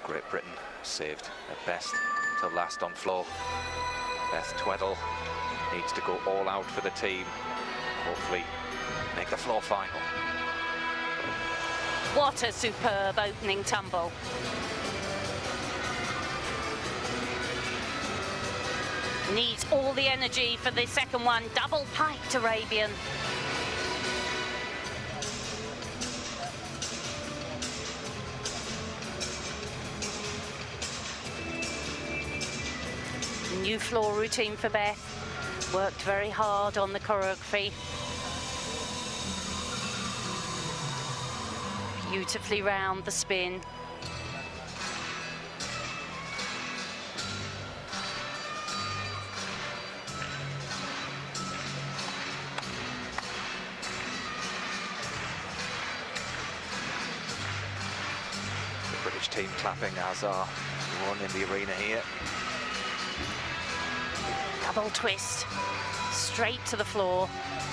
Great Britain saved their best to last on floor. Beth Tweddle needs to go all out for the team. Hopefully make the floor final. What a superb opening tumble. Needs all the energy for the second one. Double piked Arabian. New floor routine for Beth. Worked very hard on the choreography. Beautifully round the spin. The British team clapping as are everyone in the arena here. Double twist, straight to the floor.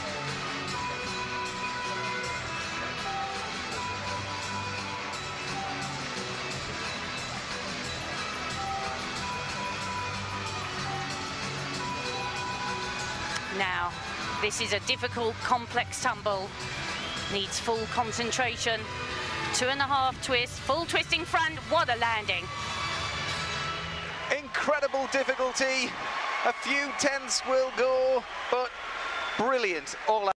Now, this is a difficult, complex tumble. Needs full concentration. 2.5 twists, full twisting front. What a landing. Incredible difficulty. A few tenths will go, but brilliant all out.